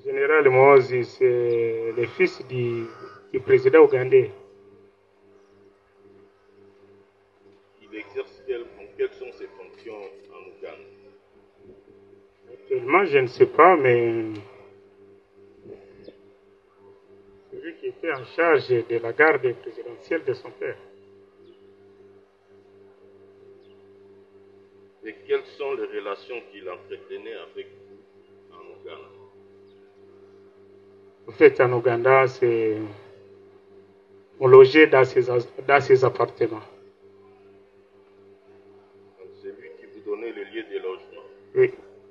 Général Mozi, c'est le fils du président ougandais. Il exerce quelles sont ses fonctions en Ouganda? Actuellement, je ne sais pas, mais celui qui était en charge de la garde présidentielle de son père. Et quelles sont les relations qu'il entretenait avec vous en Ouganda? En fait, en Ouganda, on logeait dans ses appartements. Donc c'est lui qui vous donnait le lieu de logement? Oui.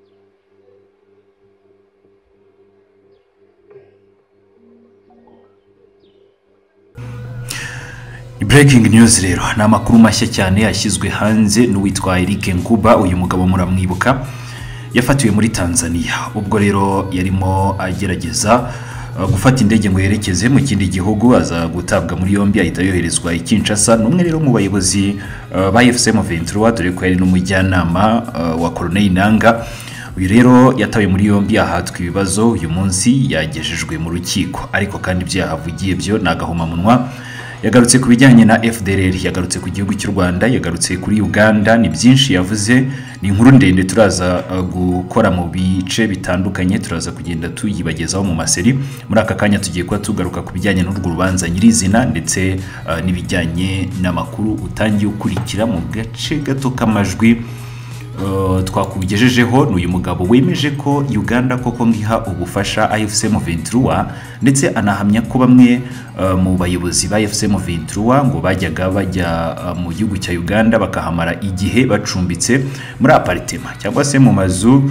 Breaking news rero ni amakuru mashya cyane yashyizwe hanze n'uwitwa Eric Nkuba. Uyu mugabo muramwibuka, yafatiwe muri Tanzania ubwo rero yarimo agerageza gufata indege ngo yerekeze mu kindi gihugu, aza gutabwa muri yombi ahita yoherezwa i Kinshasa. Numwe rero mu bayobozi ba FCM 23 dore ko yari n'umujyanama wa Colonel Nanga. Uyu rero yatawe muri yombi ahatwa ibibazo. Uyu munsi yagejejwe mu rukiko, ariko kandi ibyo yahavugiye byo nagahoma munwa. Yagarutse ku bijyanye na FDLR, yagarutse ku gihugu cy'u Rwanda, yagarutse kuri Uganda. Ni byinshi yavuze, ni inkuru ndende turaza gukora mu bice bitandukanye, turaza kugenda tuyibagezaho mu maseri. Muri aka kanya tugiye kuba tugaruka ku bijyanye n'urwo rubanza nyirizina ndetse n'ibijyanye n'amakuru utangiye ukurikira mu gace gato k'amajwi twakugejejeho. N'uyu mugabo wemeje ko Uganda koko ngiha ubufasha AFCM 23 ndetse anahamya ko bamwe mu bayobozi ba AFCM 23 ngo bajyaga bajya mu gihugu cya Uganda bakahamara igihe bacumbitse muri apartment cyangwa se mu mazu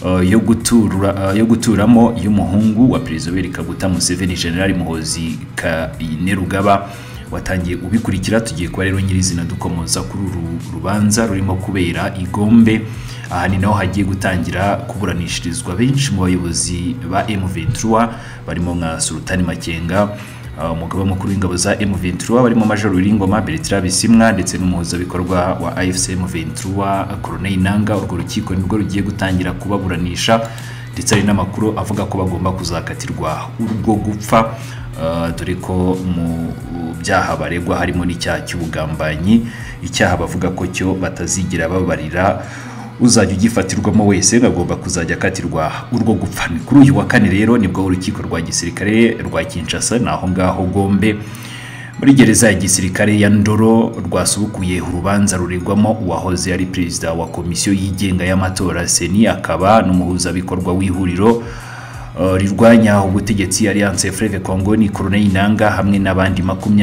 yo guturamo y'umuhungu wa Perezida Yoweri Kaguta Museveni, General Muhoozi Kainerugaba. Watangiye ubikurikira, tugiye kwa rero nyirizina dukomoza kuri rubanza rurimo kubera igombe. Aha ni naho hagiye gutangira kuburanishirizwa benshi mu bayobozi ba M23 barimo nka Sultani Makenga, umugaba mukuru w'ingabo za M23, barimo Major Wiringoma, Bertrand Bisimwa ndetse n'umuhuza bikorwa wa AFCM 23 Colonel Nanga. Urwo rukiko nibwo rugiye gutangira kubaburanisha ndetse ari n'amakuru avuga ko bagomba kuzakatirwa urwo gupfa, dore ko mu byaha baregwa harimo n'icyaha cy'ubugambanyi, icyaha bavuga ko cyo batazigira babarira uzajya ugifatirwamo wese agomba kuzajya akatirwa urwo gupfa. Ni kuri uyu wa kane rero nibwo urukiko rwa gisirikare rwa Kinshasa naho ngaho Gombe muri gereza ya gisirikare ya Ndoro rwasubukuye urubanza ruregwamo uwahoze ari perezida wa komisiyo yigenga y'amatora Seni, akaba n'umuhuza bikorwa w'ihuriro rirwanya ubutegetsi Alliance Fleuve Congo ni Colonel Nanga hamwe n'abandi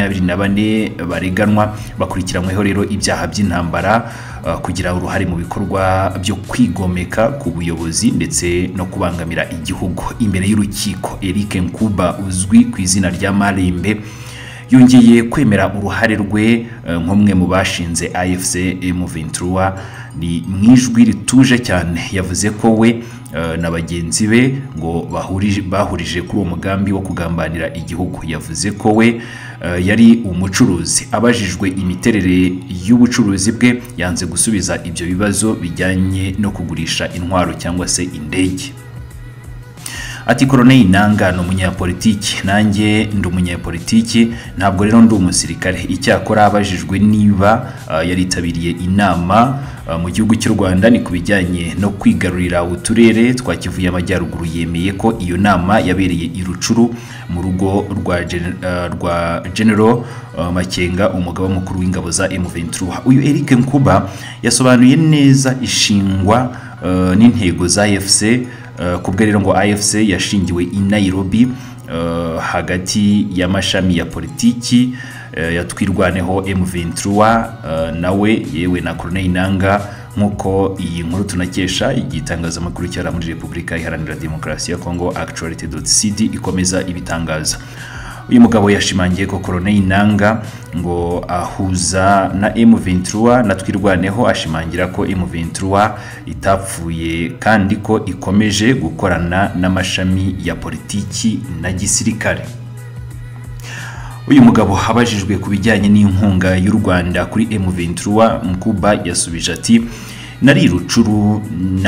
24 bareganwa. Bakurikiranyweho rero ibyaha by'intambara, kugira uruhare mu bikorwa byo kwigomeka ku buyobozi ndetse no kubangamira igihugu. Imbere y'urukiko Eric Nkuba uzwi ku izina rya Malembe yongeye kwemera uruhare rwe nk'umwe mu bashinze AFCM 23. Ni mwijwi rituje cyane yavuze ko we na bagenzi be ngo bahurije kuri uwo mugambi wo kugambanira igihugu. Yavuze ko we yari umucuruzi. Abajijwe imiterere y'ubucuruzi bwe yanze gusubiza ibyo bibazo bijyanye no kugurisha intwaro cyangwa se indege. Ati Colonel Nanga no munyapolitiki, nanjye ndi umunyapolitiki, ntabwo rero ndi umusirikare. Icyakora abajijwe niba yaritabiriye inama mu gihugu cy'u Rwanda ni kubijyanye no kwigarurira uturere twa Kivu y'Amajyaruguru, yemeye ko iyo nama yabereye i Rucuru mu rugo rwa General Makenga, umugaba mukuru w'ingabo za M23. Uyu Eric Nkuba yasobanuye neza ishingwa n'intego za AFC. Kubwe rero ngo AFC yashingiwe i Nairobi hagati y'amashami ya politiki yatwirwaneho M23 nawe yewe na Colonel Nanga, nkuko iyi nkuru tunakesha igitangazamakuru cyara muri Repubulika Iharanira Demokarasi ya Kongo Actualite.cd ikomeza ibitangaza. Uyu mugabo yashimangiye ko Colonel Nanga ngo ahuza na M23 na twirwaneho, ashimangira ko M23 itapfuye kandi ko ikomeje gukorana n'amashami ya politiki na gisirikare. Uyu mugabo abajijwe ku bijyanye n'inkunga y'u Rwanda kuri M23, Nkuba yasubije ati nari Rucuru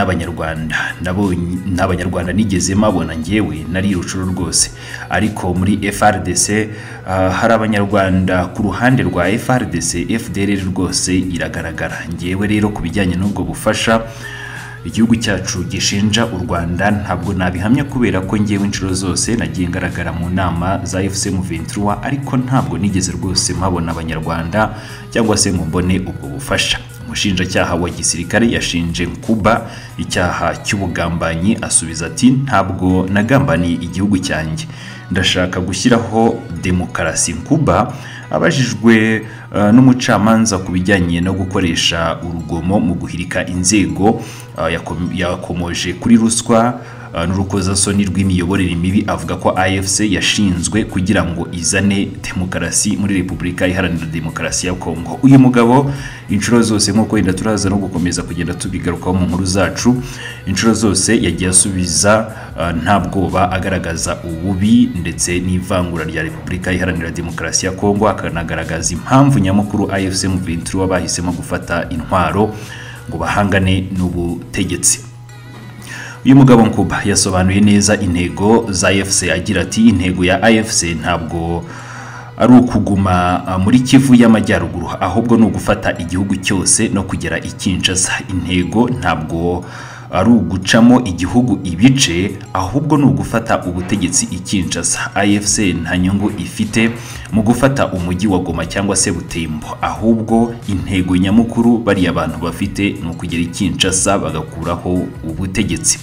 n'abanyarwanda nigeze mabona ngewe nari Rucuru rwose, ariko muri FRDC hari abanyarwanda ku ruhande rwa FRDC. FDLR rwose iragaragara. Ngewe rero kubijyanye n'ubwo bufasha igihugu cyacu gishinja u Rwanda ntabwo nabihamya, kubera ko ngewe inshuro zose nagiye ngaragara mu nama za FCM23, ariko ntabwo nigeze rwose mpabona abanyarwanda cyangwa se mbone ubwo bufasha. Umushinjacyaha wa gisirikare yashinje Nkuba icyaha cy'ubugambanyi, asubiza ati ntabwo nagambaniye igihugu cyanjye, ndashaka gushyiraho demokarasi. Nkuba abajijwe n'umucamanza ku bijyanye no gukoresha urugomo mu guhirika inzego, yakomoje kuri ruswa n'urukozasoni rw'imiyoborere mibi, avuga ko AFC yashinzwe kugira ngo izane demokarasi muri Repubulika Iharanira Demokarasi ya Kongo. Uyu mugabo inshuro zose nk'uko wenda turaza no gukomeza kugenda tubigarukaho mu nkuru zacu, inshuro zose yagiye asubiza nta bwoba, agaragaza ububi ndetse n'ivangura rya Repubulika Iharanira Demokarasi ya Kongo, akanagaragaza impamvu nyamukuru AFC/M23 bahisemo gufata intwaro ngo bahangane n'ubutegetsi. Uyu mugabo Nkuba yasobanuye neza intego za AFC, agira ati intego ya AFC ntabwo ari ukuguma muri Kivu y'Amajyaruguru, ahubwo ni ugufata igihugu cyose no kugera i Kinshasa. Intego ntabwo ari ugucamo igihugu ibice, ahubwo ni ugufata ubutegetsi i Kinshasa. AFC nta nyungu ifite mu gufata umujyi wa Goma cyangwa se Butembo, ahubwo intego nyamukuru bari abantu bafite ni ukugera i Kinshasa bagakuraho ubutegetsi.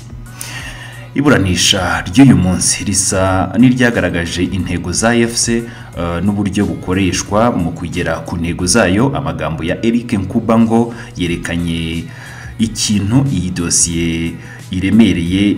Iburanisha ry'uyu munsi risa n'iryagaragaje intego za AFC n'uburyo bukoreshwa mu kugera ku ntego zayo. Amagambo ya Eric Nkuba ngo yerekanye ikintu iyi dosiye iremereye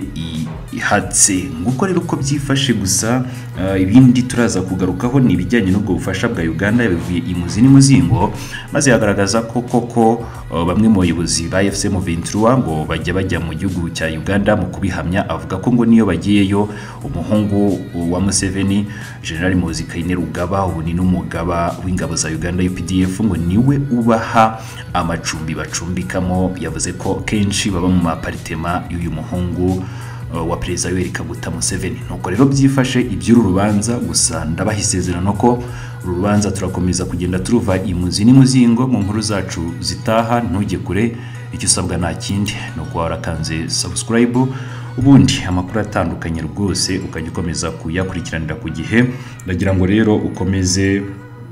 ihatse. Nguko rero uko byifashe, gusa ibindi turaza kugarukaho ni ibijyanye n'ubwo bufasha bwa Uganda bivuye imuzi n'umuzingo, maze yagaragaza ko koko bamwe mu bayobozi ba FCM23 ngo bajya mu gihugu cya Uganda mu kubihamya. Avuga ko ngo niyo bagiyeyo umuhungu wa Museveni General Muhoozi Kainerugaba, ubu ni n'umugaba w'ingabo za Uganda UPDF, ngo niwe ubaha amacumbi bacumbikamo. Yavuze ko kenshi baba mu maparitema y'uyu muhungu wa Perezida Yoweri Kaguta Museveni. Nuko rero byifashe iby'uru rubanza, gusa ndabaha isezerano ko uru rubanza turakomeza kugenda turuva imuzi n'umuzingo mu nkuru zacu zitaha. Ntujye kure, icyo usabwa nta kindi no kuba warakanze subscribe, ubundi amakuru atandukanye rwose ukajya ukomeza kuyakurikiranira ku gihe. Ndagira ngo rero ukomeze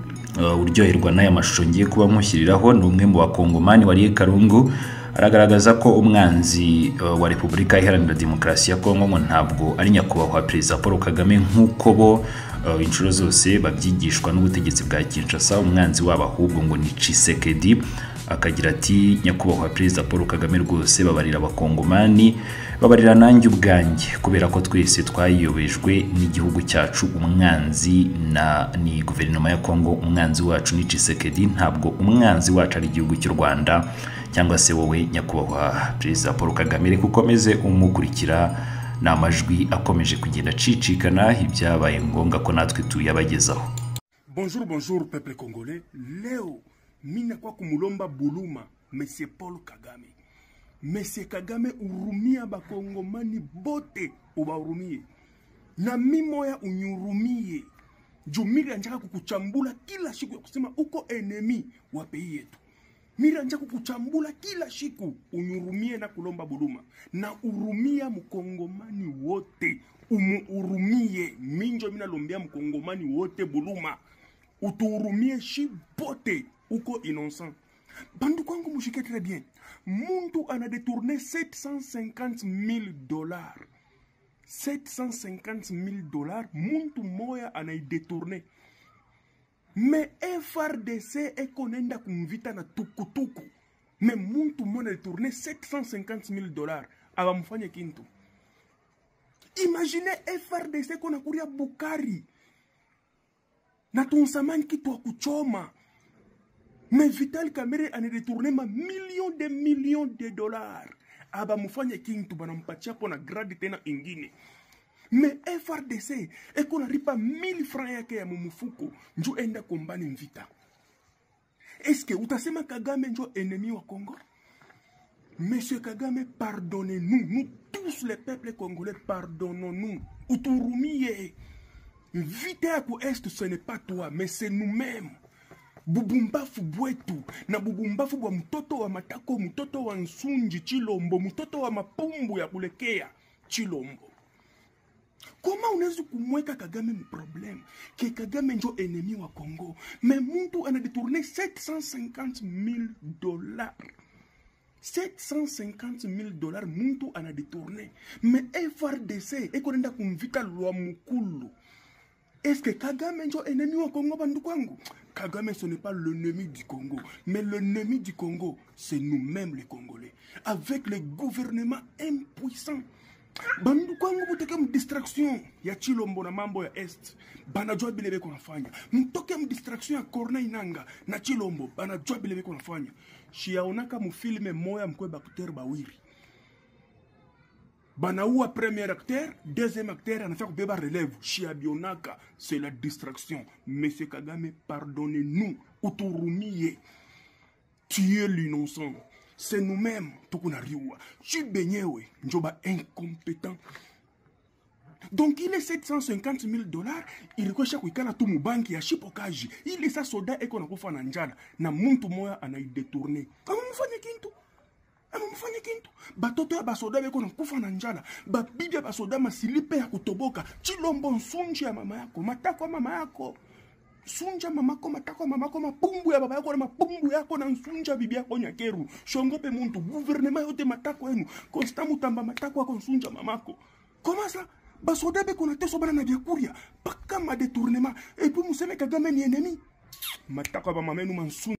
uryoherwa n'aya mashusho ngiye kuba mushyiriraho. Ni umwe mu bakongomani wariye Karungu, aragaragaza ko umwanzi wa Repubulika Iharanira Demokarasi ya Kongo ngo ntabwo ari nyakubahwa Perezida Paul Kagame nk'uko bo inshuro zose babyigishwa n'ubutegetsi bwa Kinshasa. Umwanzi wabo ahubwo ngo ni Tshisekedi. Akagira ati nyakubahwa Perezida Paul Kagame rwose babarira abakongomani, babarira nanjye ubwanjye, kubera ko twese twayiyobejwe n'igihugu cyacu. Umwanzi ni guverinoma ya Kongo, umwanzi wacu ni Tshisekedi, ntabwo umwanzi wacu ari igihugu cy'u Rwanda cyangwa se wowe nyakubahwa Perezida Paul Kagame. Reka ukomeze umukurikira, n'amajwi akomeje kugenda acicikana, ibyabaye ngombwa ko natwe tuyabagezaho. Bonjour peuple congolais. Leo mina kwa kumulomba buluma Monsieur Paul Kagame. Monsieur Kagame, urumia bakongomani bote, ubaurumie na mimoya unyurumie. Jumiri anjaka kukuchambula kila siku ya kusema uko enemy wa pei yetu. Mira njaka kukuchambula kila siku, unyurumie na kulomba buluma. Na urumia mkongomani wote, urumie. Minjo mina lombia mkongomani wote buluma. Utuurumie shi bote, uko innocent. Bandu kwangu mushike très bien. Muntu ana détourné $750,000. $750,000, muntu moya ana détourné. Mais FRDC ekonenda kumvita na tukutuku. Mais muntu moya détourné $750,000. Abamufanye kintu. Imaginez FRDC kona kuria Bukari. Na tunsamani kitu wa kuchoma. Mais Vital Kamerhe ane détourné ma millions de dollars. Aba mufanye kintu banampatia pona grade tena ingine. Mais FRDC eko na ripa 1000 francs yake ya mumufuko njo enda kombani mvita. Eske utasema Kagame njo enemi wa Kongo? Monsieur Kagame, pardonnez-nous. Nous tous les peuples congolais, pardonnons-nous. Uturumie. Vite à est, ce n'est pas toi, mais c'est nous-mêmes. Bubumbafu bwetu na bubumbafu bwa mtoto wa Matako, mtoto wa Nsunji Chilombo, mtoto wa mapumbu ya kulekea Chilombo. Comment unaweza kumweka Kagame problème que Kagame njo ennemi wa Congo, mais muntu ana détourné 750 000 $. 750 000 $, muntu ana détourné. Mais FRDC ekonenda kumvita lwa mukulu. Est-ce que Kagame est ennemi au Congo, Bandukwangu? Kagame, ce n'est pas l'ennemi du Congo. Mais l'ennemi du Congo, c'est nous-mêmes les Congolais. Avec le gouvernement impuissant. Bandukwangu, vous avez une distraction. Ya Chilombo na mambo ya Est. Banajua bilebe konafanya. Mtoke une distraction ya Corneille Nanga. Na Chilombo. Banajua bilebe konafanya. Shiaonaka mufilme moya mkwe bakuteri bawiri. Banaoua premier acteur, deuxième acteur, on a fait bébé relève. Chiabionaka, c'est la distraction. Monsieur Kagame, pardonnez-nous. Uturumie. Tuer l'innocent. C'est nous-mêmes. Tukunariwa. Tu baignewe. Njoba incompétent. Donc il est 750 000 $. Il recherche kuikala tu mubanki ya shipokaji. Il est sa soda eko na kufa na njala. Na muntu moya anai détourné. Kama mfanye kintu. Amufanya kintu batoto ya basoda beko na kufa na njala, babibi ya basoda masilipe ya kutoboka. Chilombo nsunji ya mama yako, matako ya mama yako, sunja mamako, matako ya mamako, mapumbu ya baba yako na mapumbu yako na nsunja bibi yako Nyakeru. Shongope muntu gouvernement yote matako yenu, Constant Mutamba matako yako nsunja mamako. Comment ça? Basoda beko na teso bana na biakuria paka ma détournement et puis museme Kagame ni ennemi. Matako ya mama yenu mansunja